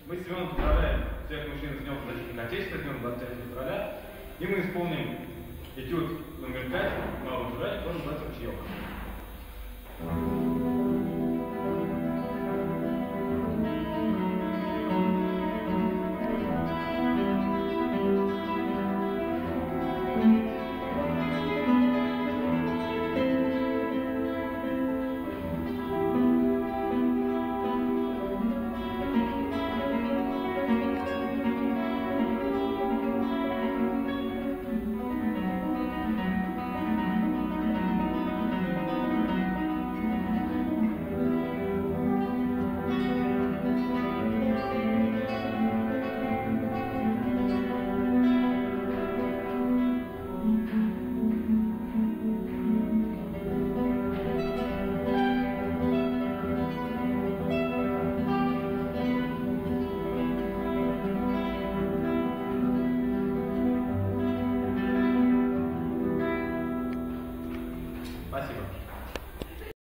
Мы с Семеном поздравляем всех мужчин с Днем Защитника Отечества, днем 23 февраля. И мы исполним этюд номер 5 «Малый февраль», который называется «Ручеек». Спасибо.